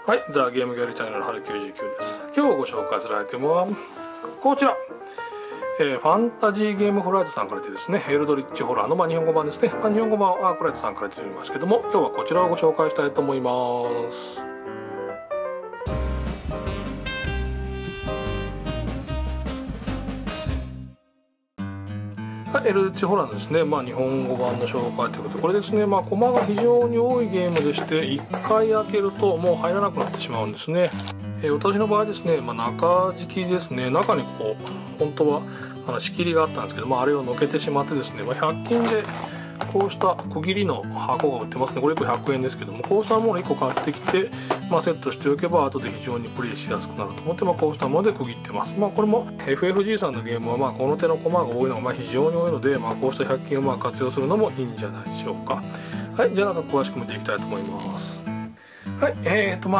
はい、ザ・ゲームギャラリーチャンネルの春99です。今日ご紹介するアイテムはこちら、ファンタジーゲームフライトさんから出てですね、エルドリッチホラーの日本語版ですね。日本語版はアークライトさんから出ておりますけども、今日はこちらをご紹介したいと思います。エルドリッチホラーのですね、日本語版の紹介ということで、これですね、コマが非常に多いゲームでして、1回開けるともう入らなくなってしまうんですね。私の場合ですね、中敷きですね、中に本当は仕切りがあったんですけど、あれをのけてしまってですね、100均でこうした区切りの箱が売ってますね。これ1個100円ですけども、こうしたものを1個買ってきて、セットしておけば後で非常にプレイしやすくなると思って、こうしたもので区切ってます。これも FFG さんのゲームはこの手のコマが多いのが非常に多いので、こうした100均を活用するのもいいんじゃないでしょうか。はい、じゃあ詳しく見ていきたいと思います。はい、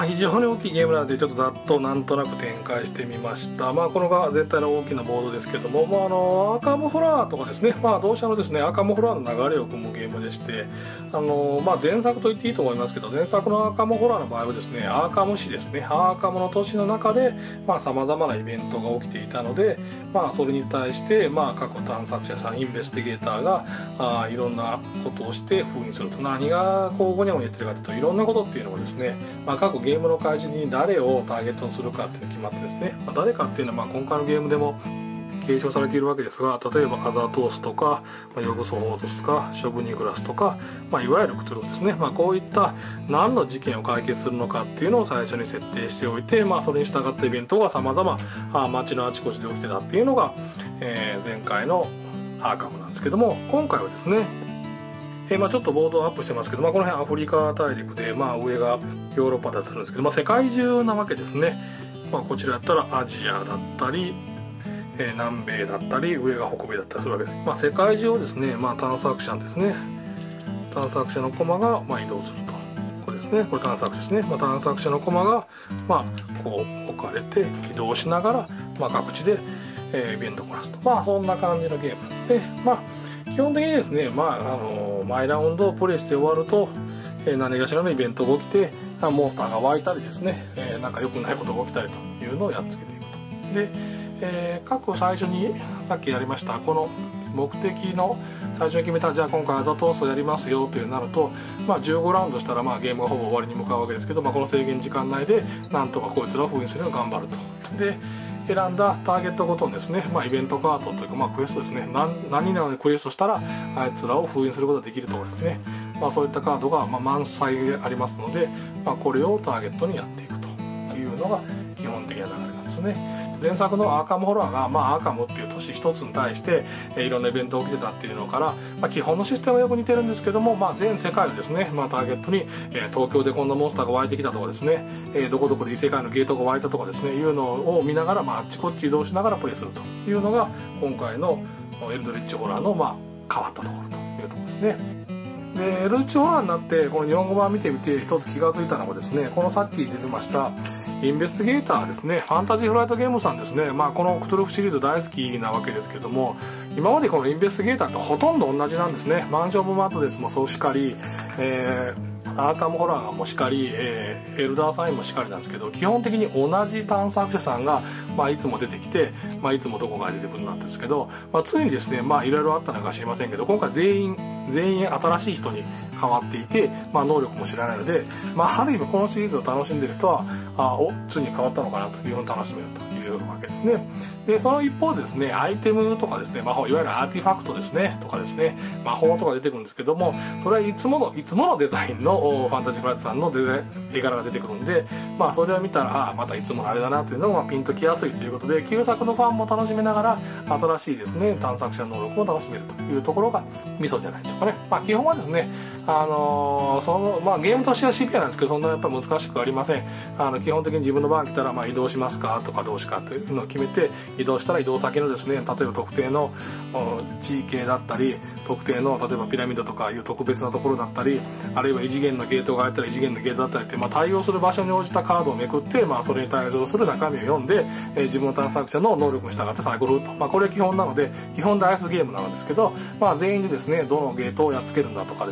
非常に大きいゲームなのでちょっとざっとなんとなく展開してみました。これが全体の大きなボードですけども、アーカムホラーとかですね、同社のですねアーカムホラーの流れを組むゲームでして、前作と言っていいと思いますけど、前作のアーカムホラーの場合はですね、アーカム市ですね、アーカムの都市の中でさまざまなイベントが起きていたので、それに対して各探索者さん、インベスティゲーターがいろんなことをして封印すると、何がゴニャゴニャ言ってるかというと、いろんなことっていうのをですね、各ゲームの開始に誰をターゲットにするかっていうのが決まってですね、誰かっていうのは今回のゲームでも継承されているわけですが、例えばアザトースとかヨグソホートスとかショブニグラスとか、いわゆるクトゥルフですね、こういった何の事件を解決するのかっていうのを最初に設定しておいて、それに従ったイベントがさまざま街のあちこちで起きてたっていうのが、前回のアーカムなんですけども、今回はですね、ちょっとボードをアップしてますけど、この辺アフリカ大陸で、上がヨーロッパだとするんですけど、世界中なわけですね。こちらだったらアジアだったり、南米だったり、上が北米だったりするわけです。世界中をですね、探索者ですね、探索者のコマが移動すると、これですね、これ探索ですね、探索者のコマがこう置かれて移動しながら、各地で、イベントをこなすと、そんな感じのゲームで、基本的にですね、毎ラウンドをプレイして終わると、何かしらのイベントが起きて、モンスターが湧いたりですね、なんか良くないことが起きたりというのをやっつけていくと。で、各最初にさっきやりましたこの目的の最初に決めた、じゃあ今回アザトーストやりますよというなると、15ラウンドしたらゲームがほぼ終わりに向かうわけですけど、この制限時間内でなんとかこいつらを封印するのを頑張ると。で、選んだターゲットごとにですね、イベントカードというか、クエストですね、何々にクエストしたらあいつらを封印することができるとかですね、そういったカードが満載でありますので、これをターゲットにやっていくというのが基本的な流れなんですね。前作のアーカムホラーが、アーカムっていう都市一つに対していろんなイベントが起きてたっていうのから、基本のシステムはよく似てるんですけども、全世界をですね、ターゲットに、東京でこんなモンスターが湧いてきたとかですね、どこどこで異世界のゲートが湧いたとかですね、いうのを見ながら、あっちこっち移動しながらプレイするというのが今回のエルドリッチホラーの、変わったところというところですね。で、エルドリッチホラーになってこの日本語版見てみて一つ気が付いたのがですね、このさっき出てましたインベスティゲーターですね、ファンタジーフライトゲームさんですね、このクトゥルフシリーズ大好きなわけですけども、今までこのインベスティゲーターってほとんど同じなんですね。マンション・オブ・マッドネスもそうしかり、アーカムホラーもしかり、エルダーサインもしかりなんですけど、基本的に同じ探索者さんが、いつも出てきて、いつもどこかで出てくるんですけど、ついにですね、いろいろあったのか知りませんけど、今回全員新しい人に変わっていて、能力も知らないので、ある意味このシリーズを楽しんでる人はついに変わったのかなというふうに楽しめるというわけですね。で、その一方でですね、アイテムとかですね、いわゆるアーティファクトですねとかですね、魔法とか出てくるんですけども、それはいつものデザインのファンタジーフライトさんの絵柄が出てくるんで、それを見たらまたいつものあれだなというのがピンときやすいということで、旧作のファンも楽しめながら新しいですね探索者能力も楽しめるというところがミソじゃないでしょうかね。基本はですね、ゲームとしてはシビアなんですけど、そんなやっぱり難しくありません。基本的に自分の番来たら移動しますかとかどうしかというのを決めて、移動したら移動先のですね、例えば特定の地形だったり、特定の例えばピラミッドとかいう特別なところだったり、あるいは異次元のゲートがあったら異次元のゲートだったりって、対応する場所に応じたカードをめくって、それに対応する中身を読んで、自分の探索者の能力に従ってサイクルと、これは基本なので基本でアイスゲームなんですけど、全員でですねどのゲートをやっつけるんだとかですね、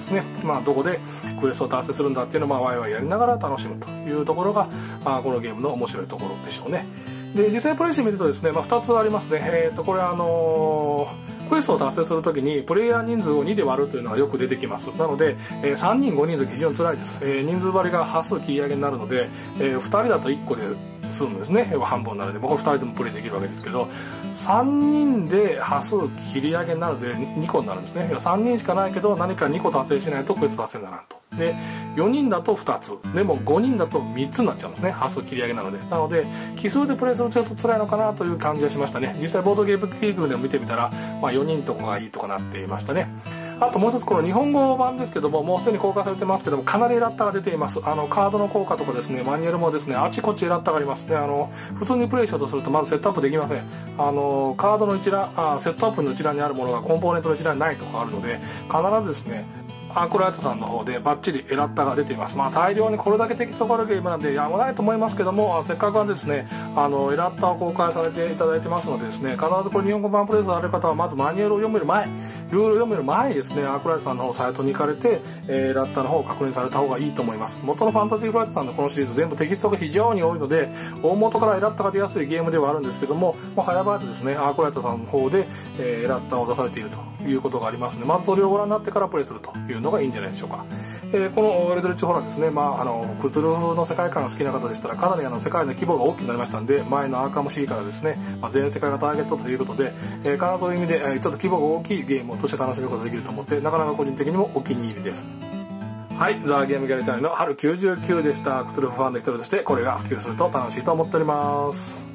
どこでクエストを達成するんだっていうのをワイワイやりながら楽しむというところがこのゲームの面白いところでしょうね。で実際プレイしてみるとですね、2つありますね。これクエストを達成するときにプレイヤー人数を2で割るというのがよく出てきます。なので、3人5人の時非常に辛いです。人数割りが端数切り上げになるので、2人だと1個で済むんですね。半分なので、これ2人でもプレイできるわけですけど、3人で端数切り上げになるので2個になるんですね。3人しかないけど何か2個達成しないとクエスト達成にならんと。で4人だと2つでも5人だと3つになっちゃうんですね。端数切り上げなので。なので奇数でプレイするとちょっと辛いのかなという感じがしましたね。実際ボードゲームキークでも見てみたら、4人とかがいいとかなっていましたね。あともう一つ、この日本語版ですけども、もうすでに公開されてますけども、かなりエラッタが出ています。カードの効果とかですね、マニュアルもですね、あちこちエラッタがありますね。普通にプレイしようとするとまずセットアップできません。カードの一覧セットアップの一覧にあるものがコンポーネントの一覧にないとかあるので、必ずですねアークライトさんの方でバッチリエラッタが出ています。大量にこれだけテキストがあるゲームなんでやむないと思いますけども、せっかくですねエラッタを公開されていただいてますのでですね、必ずこれ日本語版プレイされる方はまずマニュアルを読める前、ルールを読める前にですねアークライトさんの方サイトに行かれて、エラッタの方を確認された方がいいと思います。元のファンタジーフライトさんのこのシリーズ全部テキストが非常に多いので、大元からエラッタが出やすいゲームではあるんですけども、早々とですねアークライトさんの方で、エラッタを出されているということがありますので、まずそれをご覧になってからプレイするというのがいいんじゃないでしょうか。このエルドリッチホラーですね、クトゥルフの世界観が好きな方でしたらかなり世界の規模が大きくなりましたので、前のアーカムシーからですね、全世界がターゲットということで、必ずそういう意味で、ちょっと規模が大きいゲームとして楽しむことができると思って、なかなか個人的にもお気に入りです。はい、ザ・ゲームギャラリーチャンネルの春99でした。クトゥルフファンの一人としてこれが普及すると楽しいと思っております。